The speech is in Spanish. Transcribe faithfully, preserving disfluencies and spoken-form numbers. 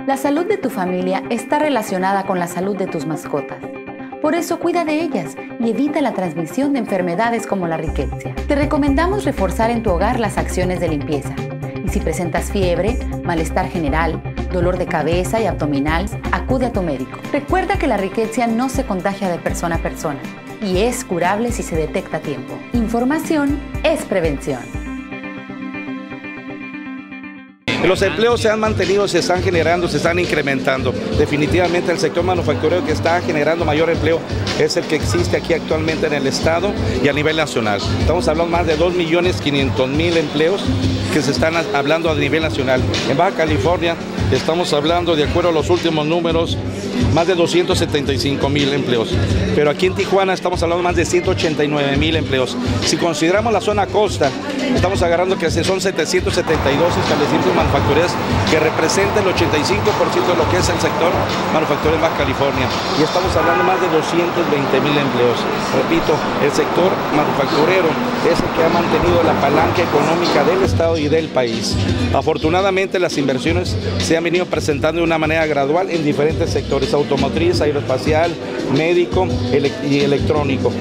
La salud de tu familia está relacionada con la salud de tus mascotas. Por eso cuida de ellas y evita la transmisión de enfermedades como la riqueza. Te recomendamos reforzar en tu hogar las acciones de limpieza. Y si presentas fiebre, malestar general, dolor de cabeza y abdominal, acude a tu médico. Recuerda que la riqueza no se contagia de persona a persona y es curable si se detecta a tiempo. Información es prevención. Los empleos se han mantenido, se están generando, se están incrementando. Definitivamente el sector manufacturero que está generando mayor empleo es el que existe aquí actualmente en el estado y a nivel nacional. Estamos hablando más de dos millones quinientos mil empleos que se están hablando a nivel nacional. En Baja California estamos hablando, de acuerdo a los últimos números, más de doscientos setenta y cinco mil empleos. Pero aquí en Tijuana estamos hablando más de ciento ochenta y nueve mil empleos. Si consideramos la zona costa, estamos agarrando que son setecientos setenta y dos establecimientos manufactureros que representan el ochenta y cinco por ciento de lo que es el sector manufacturero en Baja California. Y estamos hablando más de doscientos veinte mil empleos. Repito, el sector manufacturero es el que ha mantenido la palanca económica del estado y del país. Afortunadamente las inversiones se han venido presentando de una manera gradual en diferentes sectores: automotriz, aeroespacial, médico y electrónico.